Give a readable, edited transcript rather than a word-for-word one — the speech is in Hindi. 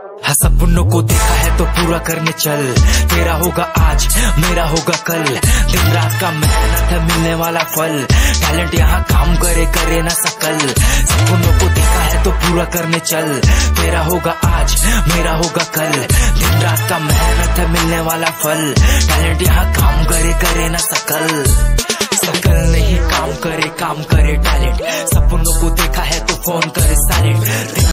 हाँ सपनों को देखा है तो पूरा करने चल, तेरा होगा आज मेरा होगा कल, दिन रात का मेहनत है मिलने वाला फल, टैलेंट यहाँ काम करे करे ना सकल। सपनों को देखा है तो पूरा करने चल, तेरा होगा आज मेरा होगा कल, दिन रात का मेहनत है मिलने वाला फल, टैलेंट यहाँ काम करे करे ना सकल। सकल नहीं काम करे टैलेंट, सपनों को देखा है तो फोन करे साइलेंट।